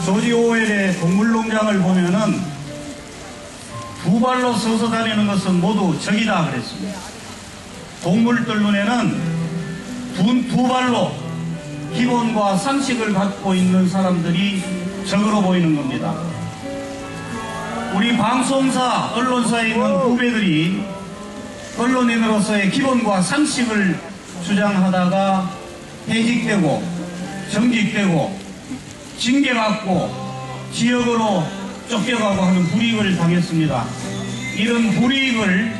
조지 오웰의 동물농장을 보면은 두 발로 서서 다니는 것은 모두 적이다 그랬습니다. 동물들 눈에는 두 발로 기본과 상식을 갖고 있는 사람들이 적으로 보이는 겁니다. 우리 방송사, 언론사에 있는 후배들이 언론인으로서의 기본과 상식을 주장하다가 해직되고 정직되고 징계받고 지역으로 쫓겨가고 하는 불이익을 당했습니다. 이런 불이익을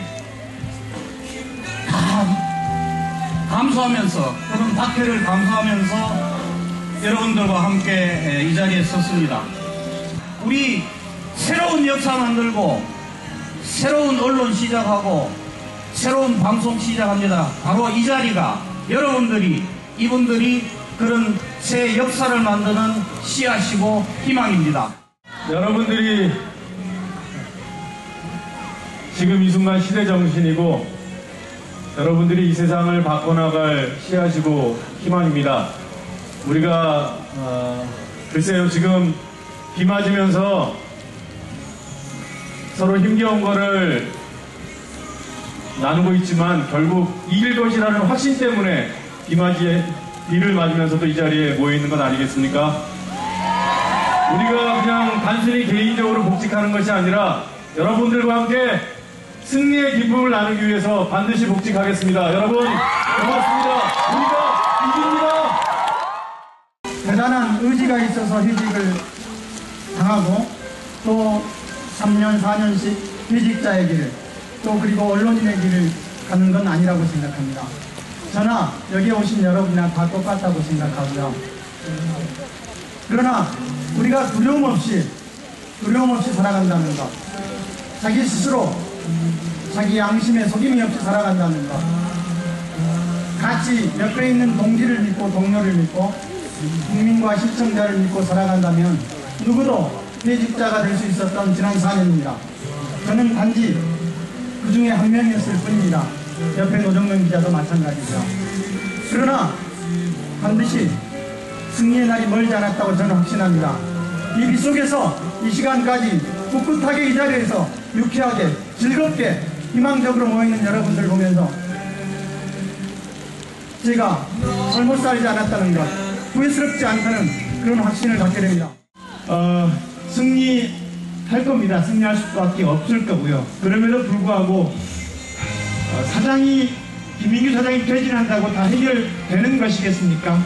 다 감수하면서, 그런 박해를 감수하면서 여러분들과 함께 이 자리에 섰습니다. 우리 새로운 역사 만들고 새로운 언론 시작하고 새로운 방송 시작합니다. 바로 이 자리가 여러분들이, 이분들이 그런 새 역사를 만드는 씨앗이고 희망입니다. 여러분들이 지금 이 순간 시대 정신이고 여러분들이 이 세상을 바꿔나갈 씨앗이고 희망입니다. 우리가 글쎄요, 지금 비 맞으면서 서로 힘겨운 거를 나누고 있지만 결국 이길 것이라는 확신 때문에 비를 맞으면서도 이 자리에 모여 있는 것 아니겠습니까? 우리가 그냥 단순히 개인적으로 복직하는 것이 아니라 여러분들과 함께 승리의 기쁨을 나누기 위해서 반드시 복직하겠습니다. 여러분 고맙습니다. 우리가 이깁니다. 대단한 의지가 있어서 휴직을 당하고 또 3년 4년씩 휴직자의 길을, 또 그리고 언론인의 길을 가는 건 아니라고 생각합니다. 저나 여기 오신 여러분이나 다 똑같다고 생각하고요. 그러나 우리가 두려움 없이 살아간다는 것, 자기 스스로 자기 양심에 속임이 없이 살아간다는 것, 같이 옆에 있는 동지를 믿고 동료를 믿고 국민과 시청자를 믿고 살아간다면 누구도 퇴직자가 될 수 있었던 지난 4년입니다. 저는 단지 그 중에 한 명이었을 뿐입니다. 옆에 노정면 기자도 마찬가지고요. 그러나 반드시 승리의 날이 멀지 않았다고 저는 확신합니다. 이 비 속에서 이 시간까지 꿋꿋하게 이 자리에서 유쾌하게 즐겁게 희망적으로 모여있는 여러분들 보면서 제가 잘못 살지 않았다는 것, 후회스럽지 않다는 그런 확신을 갖게 됩니다. 승리할 겁니다. 승리할 수밖에 없을 거고요. 그럼에도 불구하고 김민규 사장이 퇴진한다고 다 해결되는 것이겠습니까?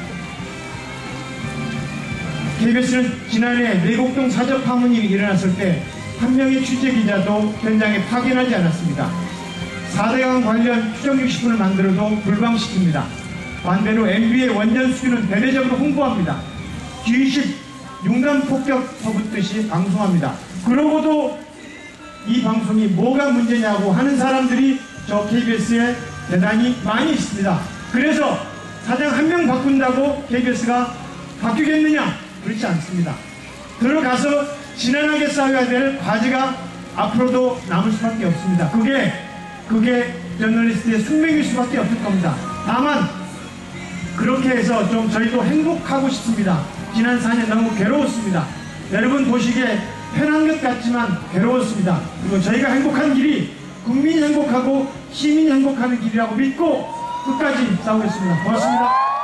KBS는 지난해 내곡동 사저 파문이 일어났을 때 한 명의 취재기자도 현장에 파견하지 않았습니다. 4대강 관련 추정 60분을 만들어도 불방시킵니다. 반대로 MB의 원전 수준은 대대적으로 홍보합니다. G20 융단폭격 퍼붓듯이 방송합니다. 그러고도 이 방송이 뭐가 문제냐고 하는 사람들이 저 KBS에 대단히 많이 있습니다. 그래서 사장 한 명 바꾼다고 KBS가 바뀌겠느냐? 그렇지 않습니다. 들어가서 지난하게 싸워야 될 과제가 앞으로도 남을 수밖에 없습니다. 그게 저널리스트의 숙명일 수밖에 없을 겁니다. 다만 그렇게 해서 좀 저희도 행복하고 싶습니다. 지난 4년 너무 괴로웠습니다. 여러분 보시기에 편한 것 같지만 괴로웠습니다. 그리고 저희가 행복한 길이 국민이 행복하고 시민이 행복하는 길이라고 믿고 끝까지 싸우겠습니다. 고맙습니다.